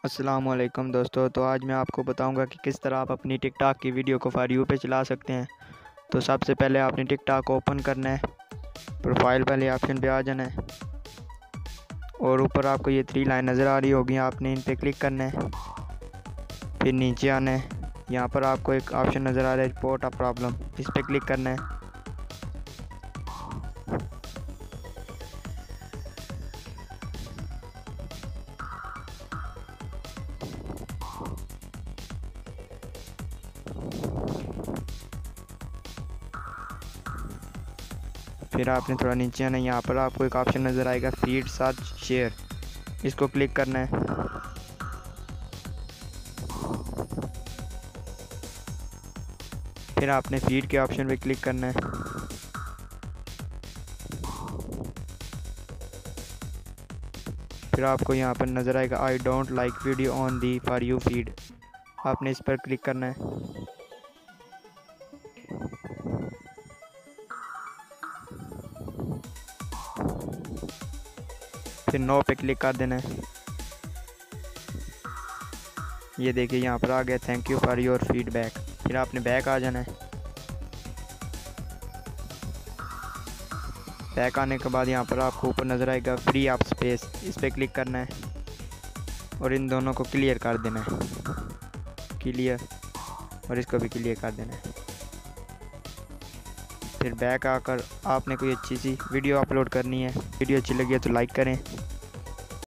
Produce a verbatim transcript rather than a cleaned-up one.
अस्सलाम वालेकुम दोस्तों। तो आज मैं आपको बताऊंगा कि किस तरह आप अपनी टिकटॉक की वीडियो को फॉर यू पे चला सकते हैं। तो सबसे पहले आपने टिकटॉक ओपन करना है, प्रोफाइल वाले ऑप्शन पे आ जाना है और ऊपर आपको ये थ्री लाइन नज़र आ रही होगी, आपने इन पे क्लिक करना है। फिर नीचे आना है, यहाँ पर आपको एक ऑप्शन नज़र आ रहा है रिपोर्ट अ प्रॉब्लम, इस पर क्लिक करना है। फिर आपने थोड़ा नीचे आना है, यहाँ पर आपको एक ऑप्शन नज़र आएगा फीड सर्च शेयर, इसको क्लिक करना है। फिर आपने फीड के ऑप्शन पे क्लिक करना है। फिर आपको यहाँ पर नज़र आएगा I don't like video on the for you feed, आपने इस पर क्लिक करना है। फिर नो पे क्लिक कर देना है। ये देखिए यहाँ पर आ गया thank you for your feedback. फिर आपने बैक आ जाना है। बैक आने के बाद यहाँ पर आपको ऊपर नज़र आएगा फ्री अप स्पेस, इस पर क्लिक करना है और इन दोनों को क्लियर कर देना है, क्लियर, और इसको भी क्लियर कर देना है। फिर बैक आकर आपने कोई अच्छी सी वीडियो अपलोड करनी है। वीडियो अच्छी लगी है तो लाइक करें।